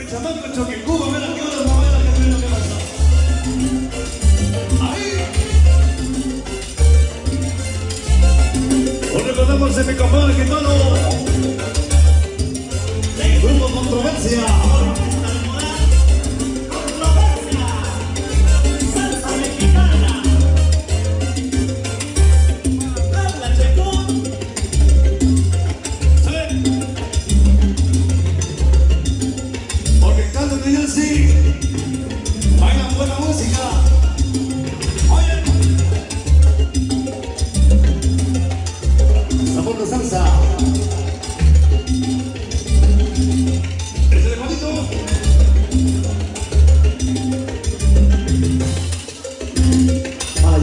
Chamaco Choquicuba, mira que horas movidas que ven lo que pasa. Ahí. Hoy recordamos a mi compadre gitano. El grupo Controversia. Sí, bailan buena música. Oye, sabor de salsa. El telefonito. Para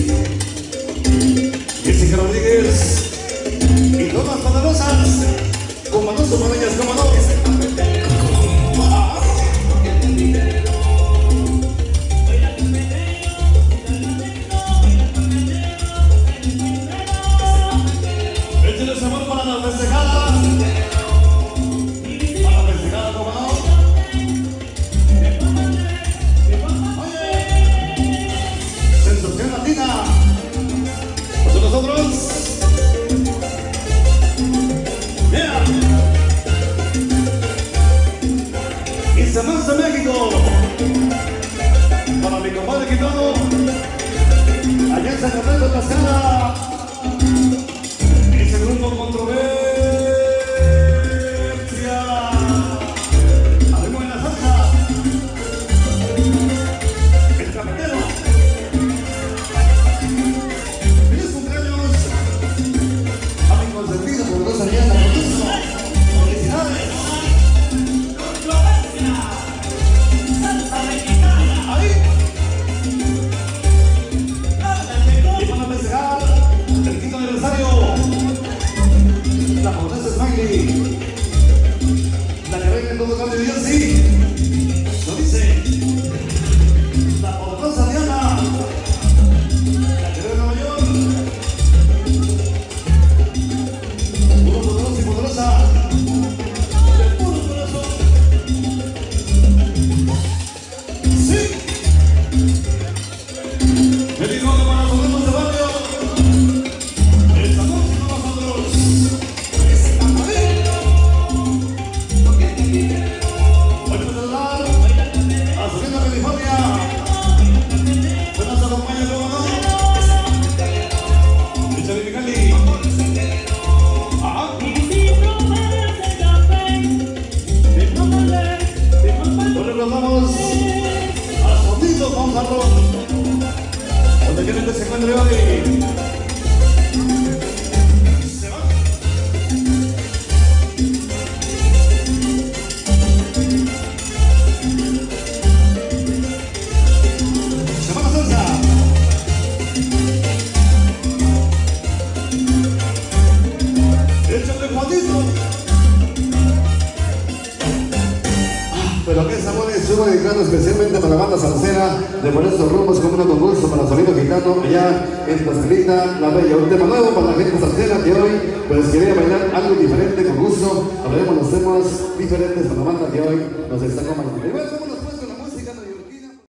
Jessica Rodríguez y todas poderosas. Como no son ellas, como no. Semana de México para mi compadre gitano allá en San Fernando de Tlaxcala. Ese grupo Controversia. Haremos en la salsa el cafetero. Feliz cumpleaños a mi consentido por 2 años. Felicidades. La poderosa Smiley, la que reina en todo cambio de Dios, sí. Lo dice la poderosa Diana, la que reina en Nueva York. Puro poderoso y poderosa, de puro corazón. Sí. Feliz noche para los demás de barrio. Esta noche con nosotros. Nos vamos a Fondito con Jarrón, donde quieren que se encuentre hoy. Se va. Se va la salsa. Échale Fondito. Pero qué sabor estuvo dedicado especialmente para la banda salsera de por estos rumbos como uno con gusto para Sonido Gitano allá en Tlaxcala, La Bella. Un tema nuevo para la gente salsera que hoy pues quería bailar algo diferente con gusto. Hablaremos los temas diferentes para la banda que hoy nos está acompañando.